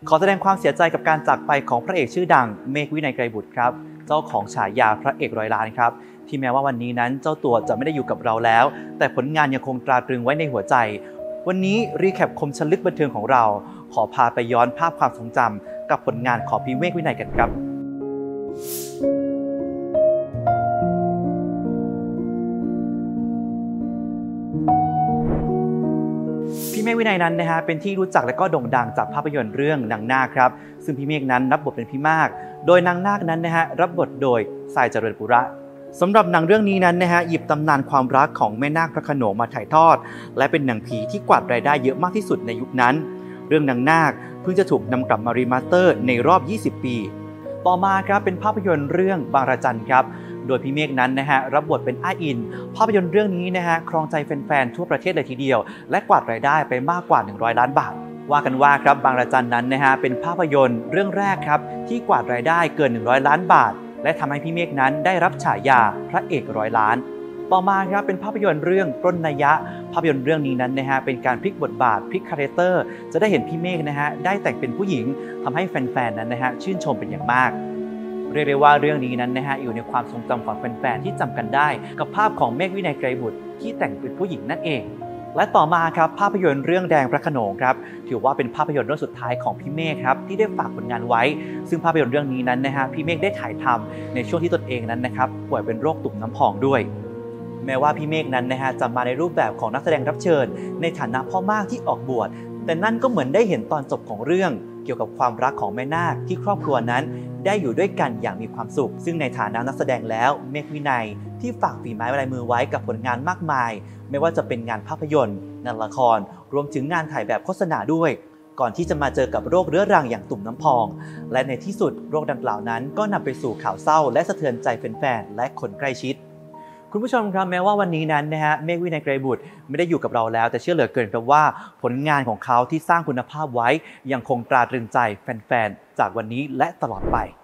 ขอแสดงความเสียใจกับการจากไปของพระเอกชื่อดังเมฆวินัยไกรบุตรครับเจ้าของฉายาพระเอกร้อยล้านครับที่แม้ว่าวันนี้นั้นเจ้าตัวจะไม่ได้อยู่กับเราแล้วแต่ผลงานยังคงตราตรึงไว้ในหัวใจวันนี้รีแคปคมชันลึกบันเทิงของเราขอพาไปย้อนภาพความทรงจำกับผลงานของพี่เมฆวินัยกันครับพี่เมฆวินัยนั้นนะฮะเป็นที่รู้จักและก็โด่งดังจากภาพยนตร์เรื่องนางนาคครับซึ่งพี่เมฆนั้นรับบทเป็นพี่มากโดยนางนาคนั้นนะฮะรับบทโดยทรายเจริญปุระสำหรับหนังเรื่องนี้นั้นนะฮะหยิบตำนานความรักของแม่นาคพระโขนงมาถ่ายทอดและเป็นหนังผีที่กวาดรายได้เยอะมากที่สุดในยุคนั้นเรื่องนางนาคเพิ่งจะถูกนำกลับมารีมาสเตอร์ในรอบ20 ปีต่อมาครับเป็นภาพยนตร์เรื่องบางระจันครับโดยพี่เมฆนั้นนะฮะรับบทเป็นอ้ายอินภาพยนตร์เรื่องนี้นะฮะครองใจแฟนๆทั่วประเทศเลยทีเดียวและกวาดรายได้ไปมากกว่า100 ล้านบาทว่ากันว่าครับบางระจันนั้นนะฮะเป็นภาพยนตร์เรื่องแรกครับที่กวาดรายได้เกิน100 ล้านบาทและทำให้พี่เมฆนั้นได้รับฉายาพระเอกร้อยล้านต่อมาครับเป็นภาพยนตร์เรื่องปล้นนัยยะภาพยนตร์เรื่องนี้นั้นนะฮะเป็นการพลิกบทบาทพลิกคาแรคเตอร์จะได้เห็นพี่เมฆนะฮะได้แต่งเป็นผู้หญิงทำให้แฟนๆนั้นนะฮะชื่นชมเป็นอย่างมากเรียกได้ว่าเรื่องนี้นั้นนะฮะอยู่ในความทรงจำของแฟนๆที่จำกันได้กับภาพของเมฆวินัยไกรบุตรที่แต่งเป็นผู้หญิงนั่นเองและต่อมาครับภาพยนตร์เรื่องแดงพระโขนงครับถือว่าเป็นภาพยนตร์เรื่องสุดท้ายของพี่เมฆครับที่ได้ฝากผลงานไว้ซึ่งภาพยนตร์เรื่องนี้นั้นนะฮะพี่เมฆได้ถ่ายทำในช่วงที่ตนเองนั้นนะครับป่วยเป็นโรคตุ่มน้ำพองด้วยแม้ว่าพี่เมฆนั้นนะฮะจะมาในรูปแบบของนักแสดงรับเชิญในฐานะพ่อมากที่ออกบวชแต่นั่นก็เหมือนได้เห็นตอนจบของเรื่องเกี่ยวกับความรักของแม่นาคที่ครอบครัวนั้นได้อยู่ด้วยกันอย่างมีความสุขซึ่งในฐานะนักแสดงแล้วเมฆวินัยที่ฝากฝีไม้ลายมือไว้กับผลงานมากมายไม่ว่าจะเป็นงานภาพยนตร์งานละครรวมถึงงานถ่ายแบบโฆษณาด้วยก่อนที่จะมาเจอกับโรคเรื้อรังอย่างตุ่มน้ำพองและในที่สุดโรคดังกล่าวนั้นก็นำไปสู่ข่าวเศร้าและสะเทือนใจแฟนๆและคนใกล้ชิดคุณผู้ชมครับแม้ว่าวันนี้นั้นนะฮะเมฆวินัยไกรบุตรไม่ได้อยู่กับเราแล้วแต่เชื่อเหลือเกินครับว่าผลงานของเขาที่สร้างคุณภาพไว้ยังคงตราตรึงใจแฟนๆจากวันนี้และตลอดไป